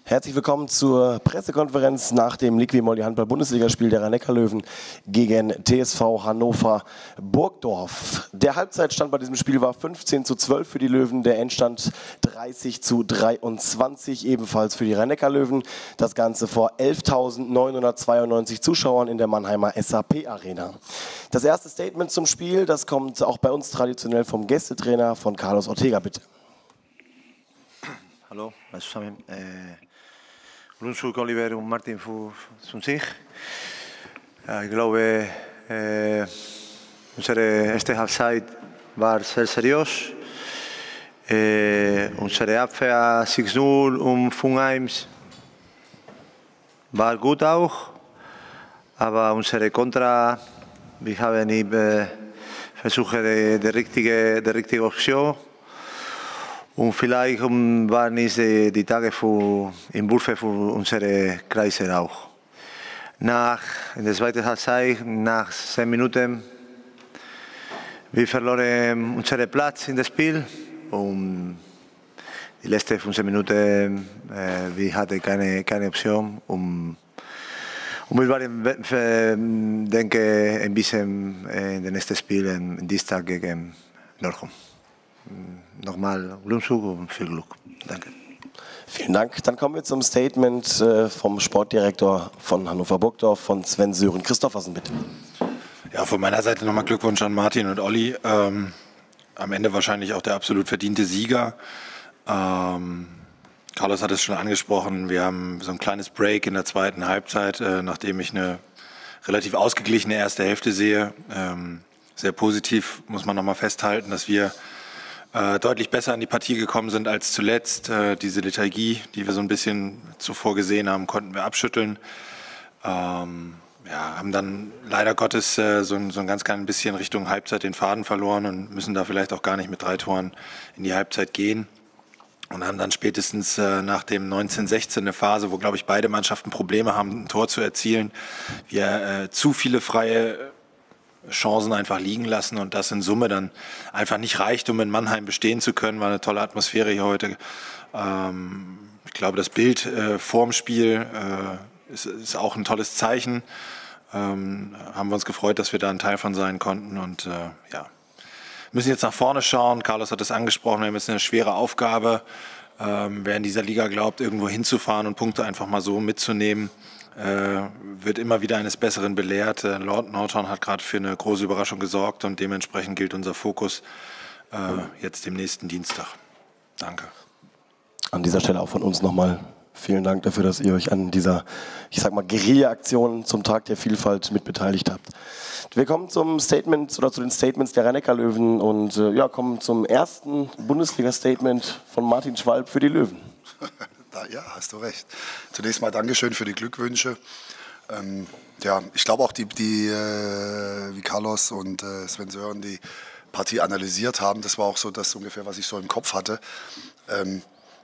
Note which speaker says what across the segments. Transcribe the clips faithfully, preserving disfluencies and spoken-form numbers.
Speaker 1: Herzlich willkommen zur Pressekonferenz nach dem Liqui Moly Handball-Bundesligaspiel der Rhein-Neckar-Löwen gegen T S V Hannover Burgdorf. Der Halbzeitstand bei diesem Spiel war fünfzehn zu zwölf für die Löwen, der Endstand dreißig zu dreiundzwanzig ebenfalls für die Rhein-Neckar-Löwen. Das Ganze vor elftausendneunhundertzweiundneunzig Zuschauern in der Mannheimer S A P-Arena. Das erste Statement zum Spiel, das kommt auch bei uns traditionell vom Gästetrainer von Carlos Ortega, bitte.
Speaker 2: Hallo, nós zusammen. Grundschul, Oliver und Martin für sich. Ich glaube, äh, unsere erste Halbzeit war sehr seriös. Äh, unsere Abwehr sechs null und fünf eins war gut auch, aber unsere Kontra, wir haben nicht äh, versucht, die, die, richtige, die richtige Option. Und vielleicht waren es die, die Tage für, im Würfe für unsere Kreise auch. Nach in der zweiten Halbzeit, nach zehn Minuten, wir verloren unseren Platz in das Spiel. Und die letzten fünfzehn Minuten, äh, wir hatten keine, keine Option. Und, und wir waren, denke ich, ein bisschen in den nächsten Spielen, in diesem Tag gegen Nordhorn. Nochmal Glückwunsch und viel Glück. Danke.
Speaker 1: Vielen Dank. Dann kommen wir zum Statement vom Sportdirektor von Hannover Burgdorf, von Sven Sören Christoffersen, bitte.
Speaker 3: Ja, von meiner Seite nochmal Glückwunsch an Martin und Olli. Ähm, am Ende wahrscheinlich auch der absolut verdiente Sieger. Ähm, Carlos hat es schon angesprochen, wir haben so ein kleines Break in der zweiten Halbzeit, äh, nachdem ich eine relativ ausgeglichene erste Hälfte sehe. Ähm, sehr positiv muss man nochmal festhalten, dass wir Äh, deutlich besser in die Partie gekommen sind als zuletzt. Äh, diese Lethargie, die wir so ein bisschen zuvor gesehen haben, konnten wir abschütteln. Ähm, ja, haben dann leider Gottes äh, so, ein, so ein ganz klein bisschen Richtung Halbzeit den Faden verloren und müssen da vielleicht auch gar nicht mit drei Toren in die Halbzeit gehen. Und haben dann spätestens äh, nach dem neunzehn sechzehn eine Phase, wo, glaube ich, beide Mannschaften Probleme haben, ein Tor zu erzielen. Wir äh, zu viele freie Chancen einfach liegen lassen und das in Summe dann einfach nicht reicht, um in Mannheim bestehen zu können. War eine tolle Atmosphäre hier heute. Ähm, ich glaube, das Bild äh, vorm Spiel äh, ist, ist auch ein tolles Zeichen. Ähm, haben wir uns gefreut, dass wir da ein Teil von sein konnten und äh, ja, müssen jetzt nach vorne schauen. Carlos hat es angesprochen, wir haben jetzt eine schwere Aufgabe. Ähm, wer in dieser Liga glaubt, irgendwo hinzufahren und Punkte einfach mal so mitzunehmen, Äh, wird immer wieder eines Besseren belehrt. Äh, Lord Nordhorn hat gerade für eine große Überraschung gesorgt und dementsprechend gilt unser Fokus äh, jetzt dem nächsten Dienstag. Danke.
Speaker 1: An dieser Stelle auch von uns nochmal vielen Dank dafür, dass ihr euch an dieser, ich sag mal, Guerilla-Aktion zum Tag der Vielfalt mitbeteiligt habt. Wir kommen zum Statement oder zu den Statements der Rhein-Neckar-Löwen und äh, ja, kommen zum ersten Bundesliga-Statement von Martin Schwalb für die Löwen.
Speaker 4: Ja, hast du recht. Zunächst mal Dankeschön für die Glückwünsche. Ähm, ja, ich glaube auch, die, die äh, wie Carlos und äh, Sven Sören die Partie analysiert haben, das war auch so das ungefähr, was ich so im Kopf hatte. Ähm,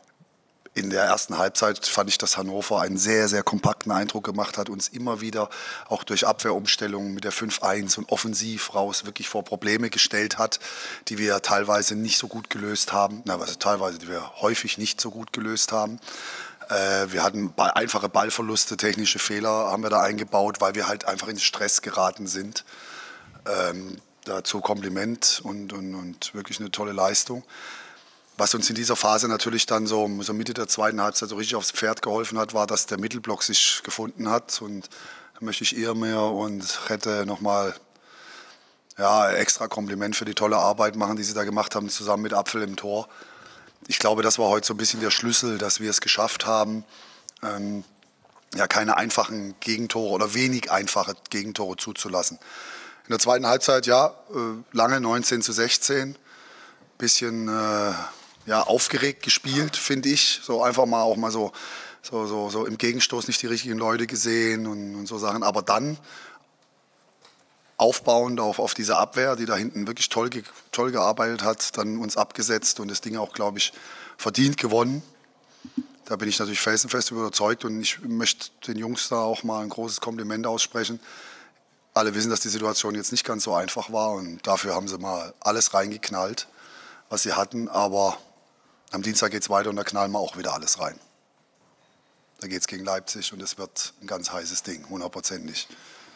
Speaker 4: in der ersten Halbzeit fand ich, dass Hannover einen sehr, sehr kompakten Eindruck gemacht hat, uns immer wieder auch durch Abwehrumstellungen mit der fünf eins und offensiv raus wirklich vor Probleme gestellt hat, die wir teilweise nicht so gut gelöst haben, na, also teilweise, die wir häufig nicht so gut gelöst haben. Äh, wir hatten Ball, einfache Ballverluste, technische Fehler haben wir da eingebaut, weil wir halt einfach in Stress geraten sind. Ähm, dazu Kompliment und, und, und wirklich eine tolle Leistung. Was uns in dieser Phase natürlich dann so, so Mitte der zweiten Halbzeit so richtig aufs Pferd geholfen hat, war, dass der Mittelblock sich gefunden hat. Und da möchte ich Irmir und Rette nochmal ja, extra Kompliment für die tolle Arbeit machen, die sie da gemacht haben, zusammen mit Apfel im Tor. Ich glaube, das war heute so ein bisschen der Schlüssel, dass wir es geschafft haben, ähm, ja, keine einfachen Gegentore oder wenig einfache Gegentore zuzulassen. In der zweiten Halbzeit, ja, äh, lange neunzehn zu sechzehn, bisschen äh, ja, aufgeregt gespielt, finde ich. So einfach mal auch mal so, so, so, so im Gegenstoß nicht die richtigen Leute gesehen und, und so Sachen. Aber dann aufbauend auf, auf diese Abwehr, die da hinten wirklich toll, toll gearbeitet hat, dann uns abgesetzt und das Ding auch, glaube ich, verdient gewonnen. Da bin ich natürlich felsenfest überzeugt und ich möchte den Jungs da auch mal ein großes Kompliment aussprechen. Alle wissen, dass die Situation jetzt nicht ganz so einfach war und dafür haben sie mal alles reingeknallt, was sie hatten, aber am Dienstag geht es weiter und da knallen wir auch wieder alles rein. Da geht es gegen Leipzig und es wird ein ganz heißes Ding, hundertprozentig.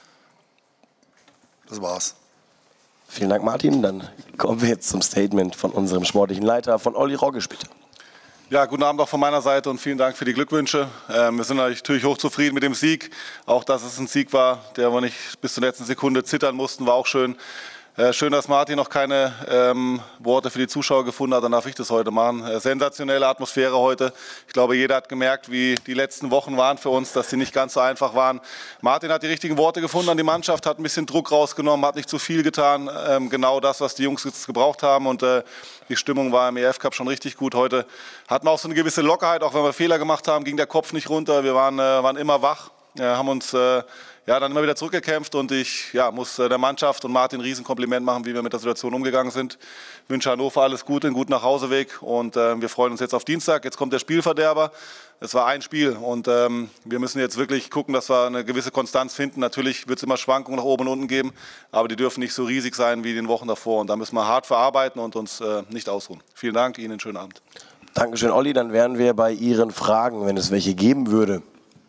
Speaker 4: Das war's.
Speaker 1: Vielen Dank, Martin. Dann kommen wir jetzt zum Statement von unserem sportlichen Leiter, von Olli Rogge, bitte.
Speaker 5: Ja, guten Abend auch von meiner Seite und vielen Dank für die Glückwünsche. Ähm, wir sind natürlich hochzufrieden mit dem Sieg. Auch, dass es ein Sieg war, der wir nicht bis zur letzten Sekunde zittern mussten, war auch schön. Äh, schön, dass Martin noch keine ähm, Worte für die Zuschauer gefunden hat, dann darf ich das heute machen. Äh, sensationelle Atmosphäre heute. Ich glaube, jeder hat gemerkt, wie die letzten Wochen waren für uns, dass sie nicht ganz so einfach waren. Martin hat die richtigen Worte gefunden an die Mannschaft, hat ein bisschen Druck rausgenommen, hat nicht zu viel getan. Ähm, genau das, was die Jungs jetzt gebraucht haben. Und äh, die Stimmung war im E F Cup schon richtig gut. Heute hatten wir auch so eine gewisse Lockerheit, auch wenn wir Fehler gemacht haben, ging der Kopf nicht runter. Wir waren, äh, waren immer wach, äh, haben uns äh, ja, dann immer wieder zurückgekämpft und ich ja, muss äh, der Mannschaft und Martin ein Riesenkompliment machen, wie wir mit der Situation umgegangen sind. Ich wünsche Hannover alles Gute, einen guten Nachhauseweg und äh, wir freuen uns jetzt auf Dienstag. Jetzt kommt der Spielverderber. Es war ein Spiel und ähm, wir müssen jetzt wirklich gucken, dass wir eine gewisse Konstanz finden. Natürlich wird es immer Schwankungen nach oben und unten geben, aber die dürfen nicht so riesig sein wie in den Wochen davor und da müssen wir hart verarbeiten und uns äh, nicht ausruhen. Vielen Dank, Ihnen einen schönen Abend.
Speaker 1: Dankeschön, Olli. Dann wären wir bei Ihren Fragen, wenn es welche geben würde.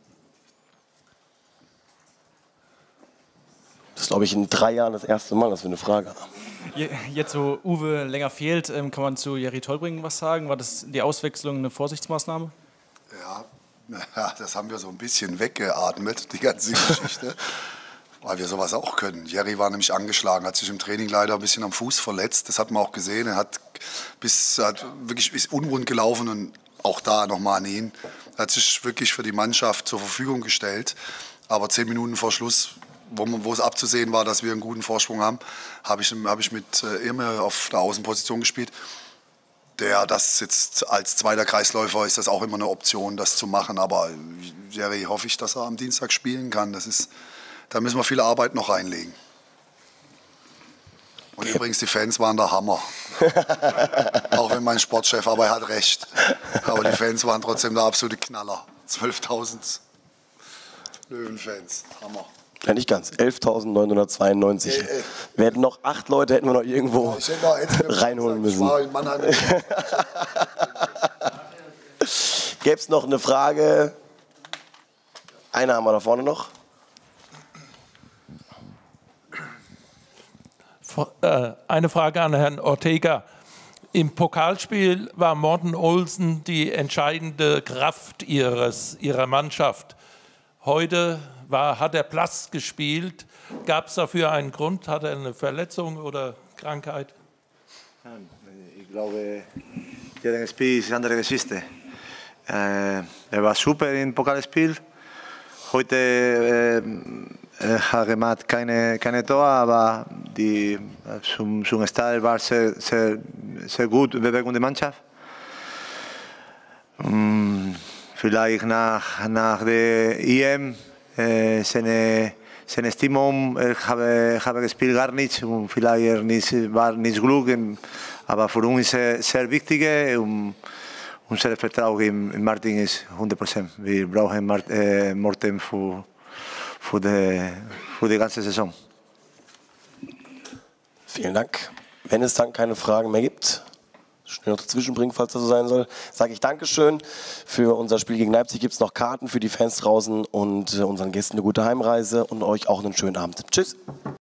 Speaker 1: Das ist, glaube ich, in drei Jahren das erste Mal, dass wir eine Frage haben.
Speaker 6: Jetzt, wo Uwe länger fehlt, kann man zu Jerry Tolbring was sagen? War das die Auswechslung eine Vorsichtsmaßnahme?
Speaker 4: Ja, ja, das haben wir so ein bisschen weggeatmet, die ganze Geschichte, weil wir sowas auch können. Jerry war nämlich angeschlagen, hat sich im Training leider ein bisschen am Fuß verletzt. Das hat man auch gesehen. Er hat bis hat wirklich ist unrund gelaufen und auch da nochmal an ihn. Er hat sich wirklich für die Mannschaft zur Verfügung gestellt. Aber zehn Minuten vor Schluss, wo, wo es abzusehen war, dass wir einen guten Vorsprung haben, habe ich, hab ich mit äh, Irme auf der Außenposition gespielt. Der das jetzt als zweiter Kreisläufer ist das auch immer eine Option, das zu machen. Aber Jerry hoffe ich, dass er am Dienstag spielen kann. Das ist, da müssen wir viel Arbeit noch reinlegen. Und okay. Übrigens, die Fans waren der Hammer. Auch wenn mein Sportchef, aber er hat recht. Aber die Fans waren trotzdem der absolute Knaller. zwölftausend Löwenfans, Hammer.
Speaker 1: Ja, nicht ganz. elftausendneunhundertzweiundneunzig. Äh, äh. Wir hätten noch acht Leute hätten wir noch irgendwo ja, noch, reinholen müssen. Gäbe es noch eine Frage? Eine haben wir da vorne noch.
Speaker 7: Eine Frage an Herrn Ortega. Im Pokalspiel war Morten Olsen die entscheidende Kraft ihres, ihrer Mannschaft. Heute war, hat er Platz gespielt. Gab es dafür einen Grund? Hat er eine Verletzung oder Krankheit?
Speaker 2: Ich glaube, jeden Spiel ist eine andere Geschichte. Äh, er war super im Pokalspiel. Heute äh, er hat gemacht keine, keine Tor, aber die, zum, zum Start war sehr, sehr, sehr gut Bewegung der Mannschaft. Um, vielleicht nach, nach der E M äh, seine, seine Stimmung, er habe, habe gespielt gar nicht und vielleicht er nicht, war nicht Glück, aber für uns ist es sehr wichtig und unser Vertrauen in, in Martin ist hundert Prozent. Wir brauchen Mart, äh, Morten für, für, die, für die ganze Saison.
Speaker 1: Vielen Dank. Wenn es dann keine Fragen mehr gibt, schnell noch dazwischen bringen, falls das so sein soll, sage ich Dankeschön. Für unser Spiel gegen Leipzig gibt es noch Karten für die Fans draußen und unseren Gästen eine gute Heimreise und euch auch einen schönen Abend. Tschüss.